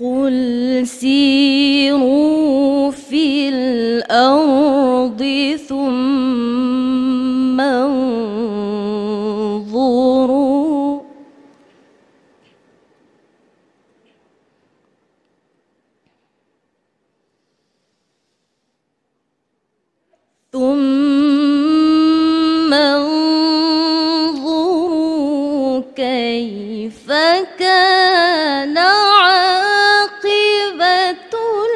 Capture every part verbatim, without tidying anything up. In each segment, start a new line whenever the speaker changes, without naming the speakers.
قل سيروا في الأرض ثم انظروا ثم انظروا كيف كان عاقبة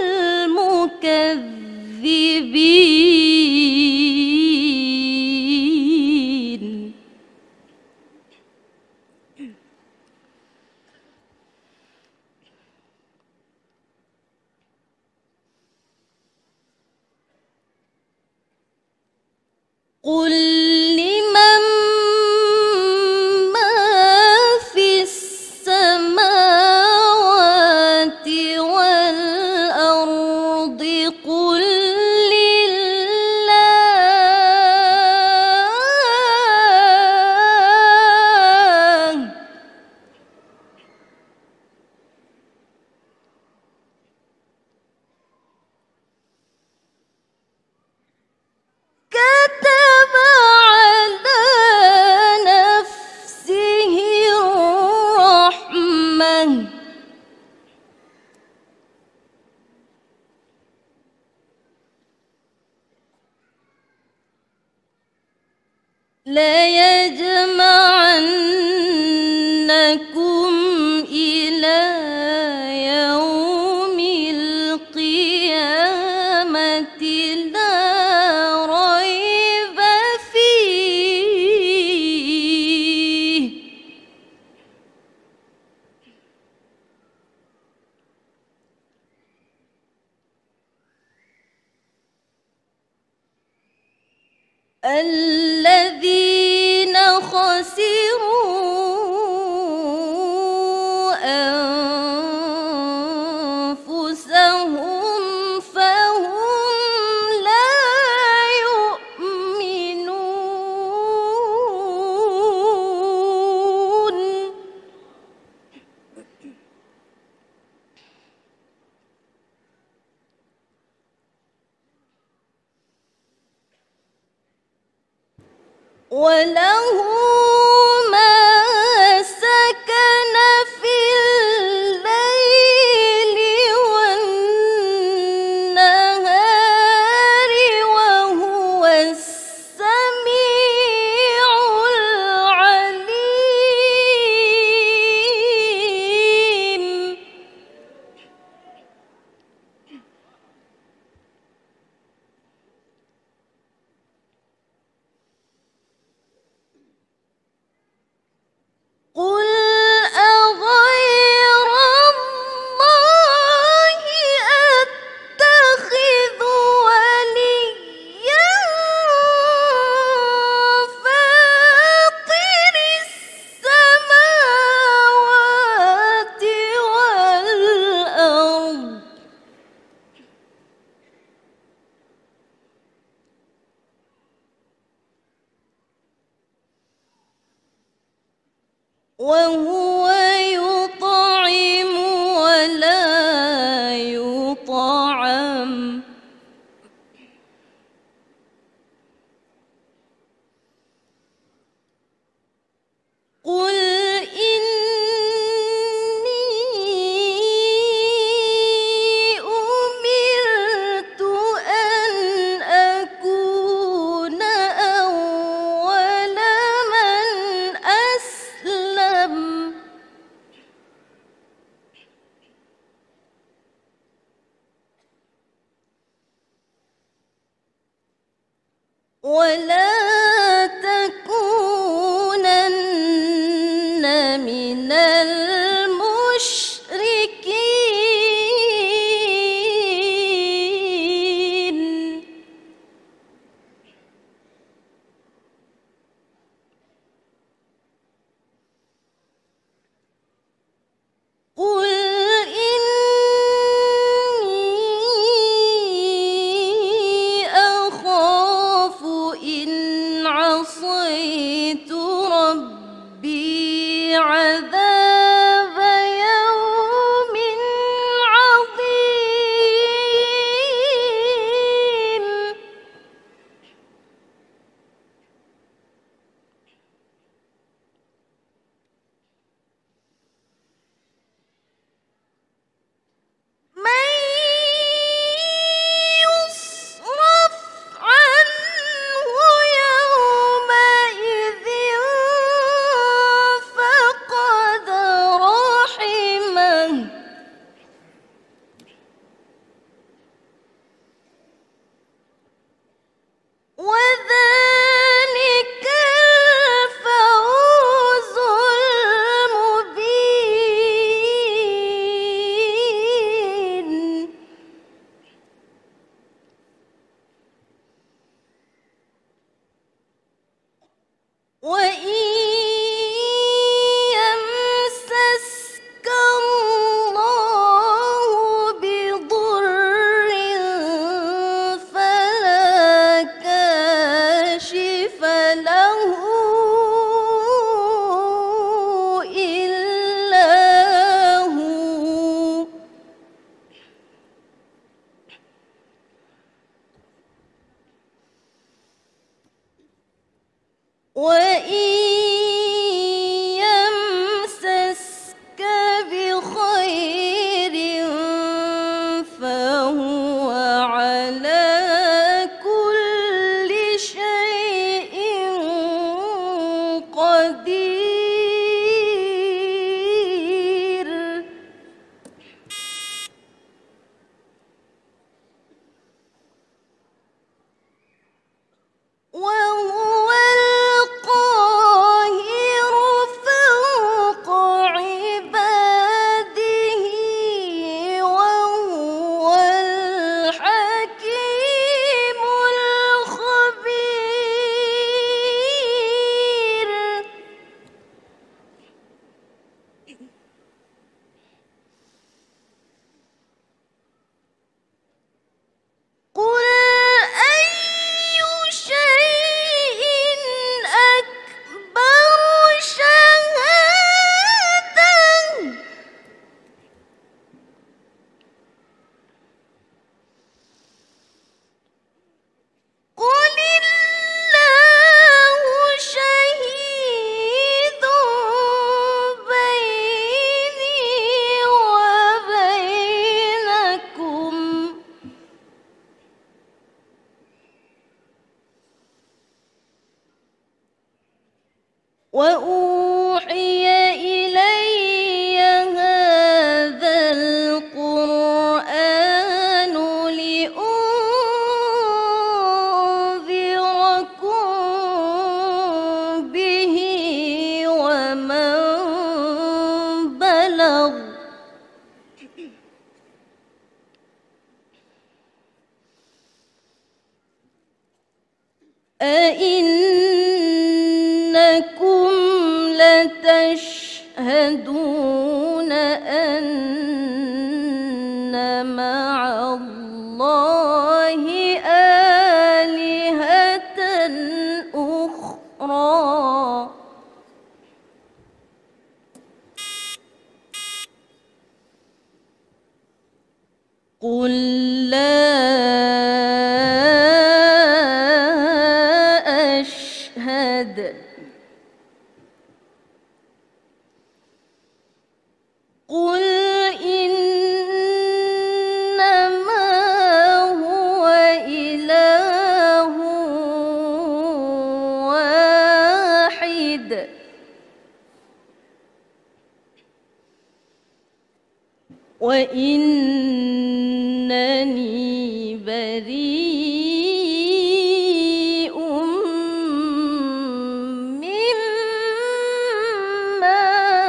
المكذبين. قل لمن ما في السماوات والأرض قل لله كتب على نفسه الرحمة ليجمعنكم إلى يوم القيامة لا ريب فيه. الذين خسروا أنفسهم فهم لا يؤمنون. وله ما سكن في الليل والنهار وهو السميع العليم. قل أغير الله أتخذ وليا فاطر السماوات والأرض وهو يطعم ولا يطعم قل إني أمرت أن أكون أول من أسلم ولا تكونن من المشركين. قل إني أخاف إن عصيت ربي عذاب يوم أئنكم لتشهدون أن مع الله آلهة أخرى قل لا أشهد قل إنما هو إله واحد وإنني بريء مما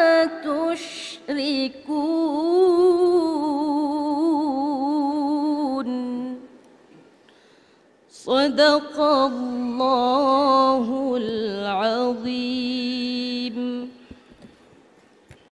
تشركون صدق الله العظيم.